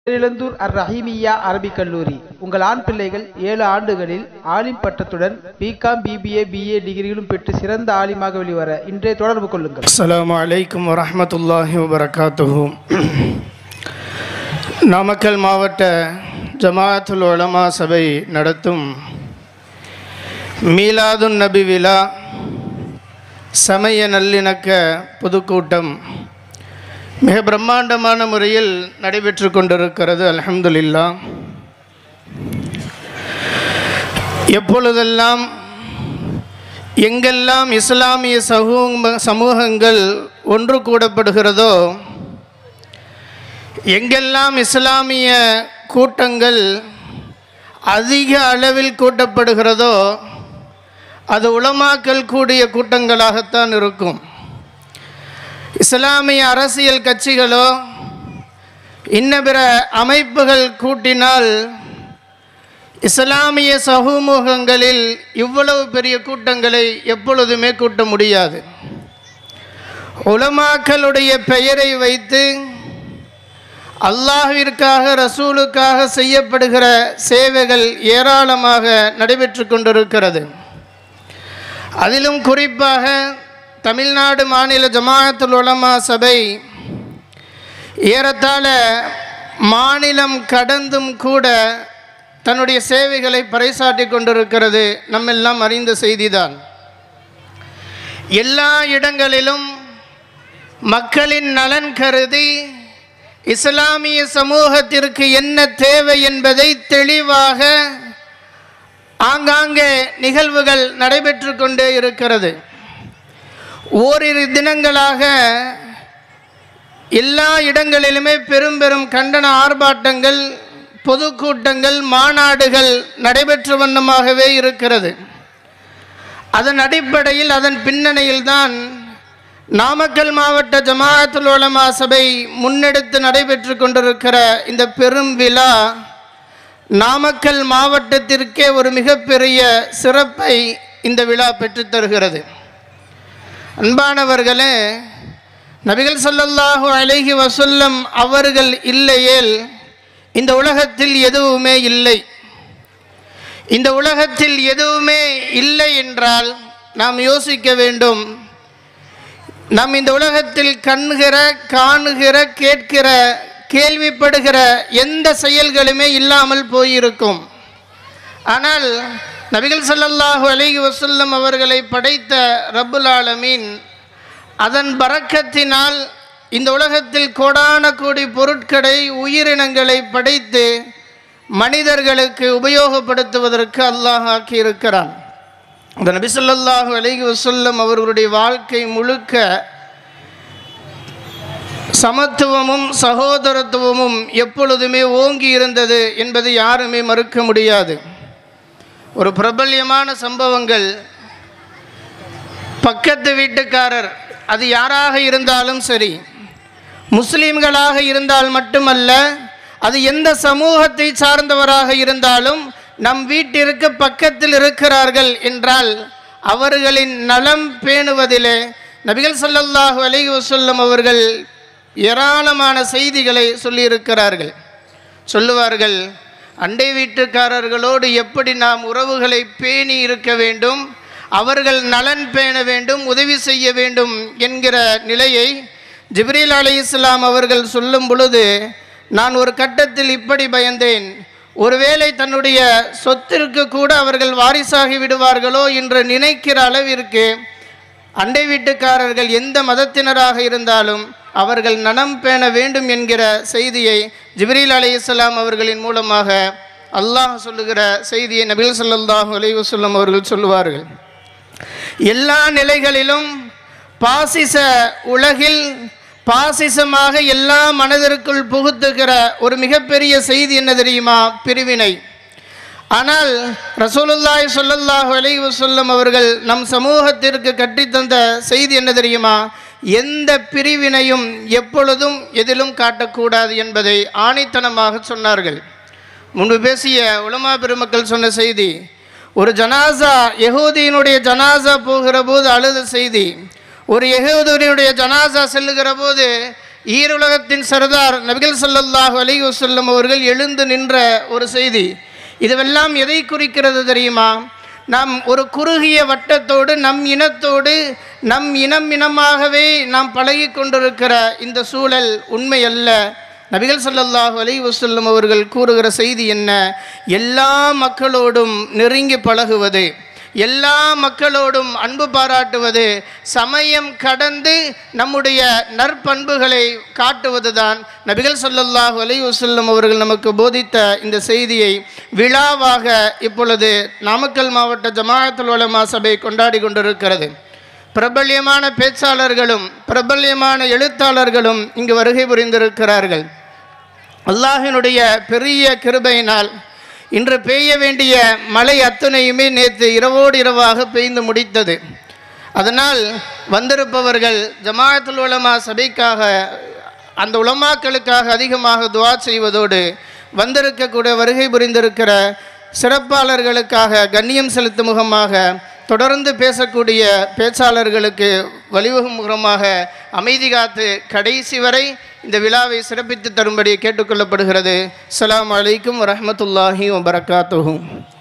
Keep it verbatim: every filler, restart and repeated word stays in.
பேரிழந்தூர் அர் ரஹீமிய்யா அரபிக் கல்லூரி உங்கள் ஆண் பிள்ளைகள் ஏழு ஆண்டுகளில் ஆலிம் பட்டத்துடன் பிகாம் பிபிஏ பிஏ டிகிரிகளும் பெற்று சிறந்த ஆலிமாக வெளிவர இன்றே தொடர்பு கொள்ளுங்கள். அஸ்ஸலாமு அலைக்கும் வரஹ்மத்துல்லாஹி வபரகாத்துஹு. நாமக்கல் மாவட்ட ஜமாஅத்துல் உலமா சபை நடத்தும் மீலாதுன் நபி விழா சமய நல்லிணக்க பொதுக்கூட்டம் மிக பிரம்மாண்டமான முறையில் நடைபெற்று கொண்டிருக்கிறது. அல்ஹம்துலில்லாஹ். எப்பொழுதெல்லாம் எங்கெல்லாம் இஸ்லாமிய சமூக சமூகங்கள் ஒன்று கூடப்படுகிறதோ, எங்கெல்லாம் இஸ்லாமிய கூட்டங்கள் அதிக அளவில் கூட்டப்படுகிறதோ அது உலமாக்கள் கூடிய கூட்டங்களாகத்தான் இருக்கும். இஸ்லாமிய அரசியல் கட்சிகளோ இன்ன பிற அமைப்புகள் கூட்டினால் இஸ்லாமிய சமூகங்களில் இவ்வளவு பெரிய கூட்டங்களை எப்பொழுதுமே கூட்ட முடியாது. உலமாக்களுடைய பெயரை வைத்து அல்லாஹ்விற்காக ரசூலுக்காக செய்யப்படுகிற சேவைகள் ஏராளமாக நடைபெற்று கொண்டிருக்கிறது. அதிலும் குறிப்பாக தமிழ்நாடு மாநில ஜமாஅத்துல் உலமா சபை ஏறத்தாழ மாநிலம் கடந்தும் கூட தன்னுடைய சேவைகளை பறைசாற்றி கொண்டிருக்கிறது. நம்மெல்லாம் அறிந்த செய்திதான். எல்லா இடங்களிலும் மக்களின் நலன் கருதி இஸ்லாமிய சமூகத்திற்கு என்ன தேவை என்பதை தெளிவாக ஆங்காங்கே நிகழ்வுகள் நடைபெற்று கொண்டே இருக்கிறது. ஓரிரு தினங்களாக எல்லா இடங்களிலுமே பெரும் பெரும் கண்டன ஆர்ப்பாட்டங்கள், பொதுக்கூட்டங்கள், மாநாடுகள் நடைபெற்ற வண்ணமாகவே இருக்கிறது. அதன் அடிப்படையில் அதன் பின்னணியில்தான் நாமக்கல் மாவட்ட ஜமாஅத்துல் உலமா சபை முன்னெடுத்து நடைபெற்று கொண்டிருக்கிற இந்த பெரும் விழா நாமக்கல் மாவட்டத்திற்கே ஒரு மிகப்பெரிய சிறப்பை இந்த விழா பெற்றுத்தருகிறது. அன்பானவர்களே, நபிகள் ஸல்லல்லாஹு அலைஹி வஸல்லம் அவர்கள் இல்லையேல் இந்த உலகத்தில் எதுவுமே இல்லை. இந்த உலகத்தில் எதுவுமே இல்லை என்றால் நாம் யோசிக்க வேண்டும். நாம் இந்த உலகத்தில் கண்கிற, காணுகிற, கேட்கிற, கேள்விப்படுகிற எந்த செயல்களுமே இல்லாமல் போயிருக்கும். ஆனால் நபிகள் ஸல்லல்லாஹு அலைஹி வஸல்லம் அவர்களை படைத்த ரப்புல் ஆலமீன் அதன் பரக்கத்தினால் இந்த உலகத்தில் கோடான கோடி பொருட்களை, உயிரினங்களை படைத்து மனிதர்களுக்கு உபயோகப்படுத்துவதற்கு அல்லாஹ் ஆக்கியிருக்கிறான். அந்த நபி ஸல்லல்லாஹு அலைஹி வஸல்லம் அவர்களுடைய வாழ்க்கை முழுக்க சமத்துவமும் சகோதரத்துவமும் எப்பொழுதுமே ஓங்கி இருந்தது என்பதை யாருமே மறுக்க முடியாது. ஒரு பிரபல்யமான சம்பவங்கள், பக்கத்து வீட்டுக்காரர் அது யாராக இருந்தாலும் சரி, முஸ்லீம்களாக இருந்தால் மட்டுமல்ல, அது எந்த சமூகத்தை சார்ந்தவராக இருந்தாலும் நம் வீட்டிற்கு பக்கத்தில் இருக்கிறார்கள் என்றால் அவர்களின் நலம் பேணுவதிலே நபிகள் ஸல்லல்லாஹு அலைஹி வஸல்லம் அவர்கள் ஏராளமான செய்திகளை சொல்லியிருக்கிறார்கள். சொல்லுவார்கள், அண்டை வீட்டுக்காரர்களோடு எப்படி நாம் உறவுகளை பேணி இருக்க வேண்டும், அவர்கள் நலன் பேண வேண்டும், உதவி செய்ய வேண்டும் என்கிற நிலையை ஜிப்ரீல் அலைஹிஸ்ஸலாம் அவர்கள் சொல்லும் பொழுது நான் ஒரு கட்டத்தில் இப்படி பயந்தேன், ஒருவேளை தன்னுடைய சொத்திற்கு கூட அவர்கள் வாரிசாகி விடுவார்களோ என்று நினைக்கிற அளவிற்கு அண்டை வீட்டுக்காரர்கள் எந்த மதத்தினராக இருந்தாலும் அவர்கள் நலம் பேண வேண்டும் என்கிற செய்தியை ஜிப்ரீல் அலைஹிஸ்ஸலாம் அவர்களின் மூலமாக அல்லாஹ் சொல்லுகிற செய்தியை நபிகள் ஸல்லல்லாஹு அலைஹி வஸல்லம் அவர்கள் சொல்லுவார்கள். எல்லா நிலைகளிலும் பாசிச உலகில் பாசிசமாக எல்லா மனதிற்குள் புகுத்துகிற ஒரு மிகப்பெரிய செய்தி என்ன தெரியுமா? பிரிவினை. ஆனால் ரசூலுல்லாஹி ஸல்லல்லாஹு அலைஹி வஸல்லம் அவர்கள் நம் சமூகத்திற்கு கட்டித்தந்த செய்தி என்ன தெரியுமா? எந்த பிரிவினையும் எப்பொழுதும் எதிலும் காட்டக்கூடாது என்பதை ஆணித்தனமாக சொன்னார்கள். முன்பு பேசிய உலமா பெருமக்கள் சொன்ன செய்தி, ஒரு ஜனாசா, யஹூதியினுடைய ஜனாசா போகிற போது அழுத செய்தி, ஒரு யஹூதியினுடைய ஜனாசா செல்லுகிற போது ஈருலகத்தின் சர்தார் நபிகள் ஸல்லல்லாஹு அலைஹி வஸல்லம் அவர்கள் எழுந்து நின்ற ஒரு செய்தி. இதுவெல்லாம் எதை குறிக்கிறது தெரியுமா? நாம் ஒரு குறுகிய வட்டத்தோடு நம் இனத்தோடு நம் இனம் இனமாகவே நாம் பழகி கொண்டிருக்கிற இந்த சூழல் உண்மை அல்ல. நபிகள் ஸல்லல்லாஹு அலைஹி வஸல்லம் அவர்கள் கூறுகிற செய்தி என்ன? எல்லா மக்களோடும் நெருங்கி பழகுவது, எல்லா மக்களோடும் அன்பு பாராட்டுவது, சமயம் கடந்து நம்முடைய நற்பண்புகளை காட்டுவது தான் நபிகள் ஸல்லல்லாஹு அலைஹி வஸல்லம் அவர்கள் நமக்கு போதித்த இந்த செய்தியை விழாவாக இப்பொழுது நாமக்கல் மாவட்ட ஜமாஅத்துல் உலமா சபை கொண்டாடி கொண்டிருக்கிறது. பிரபல்யமான பேச்சாளர்களும் பிரபல்யமான எழுத்தாளர்களும் இங்கு வருகை புரிந்திருக்கிறார்கள். அல்லாஹினுடைய பெரிய கிருபையினால் இன்று பெய்ய வேண்டிய மழை அத்தனையுமே நேற்று இரவோடு இரவாக பெய்து முடித்தது. அதனால் வந்திருப்பவர்கள் ஜமாஅத்துல் உலமா சபைக்காக, அந்த உலமாக்களுக்காக அதிகமாக துஆ செய்வதோடு வந்திருக்கக்கூடிய வருகை புரிந்திருக்கிற சிறப்பாளர்களுக்காக கண்ணியம் செலுத்தும் முகமாக தொடர்ந்து பேசக்கூடிய பேச்சாளர்களுக்கு வழிவகும் முகமாக அமைதி காத்து கடைசி வரை இந்த விழாவை சிறப்பித்து தரும்படி கேட்டுக்கொள்ளப்படுகிறது. அஸ்ஸலாமு அலைக்கும் வரஹ்மத்துல்லாஹி வபரகாத்துஹு.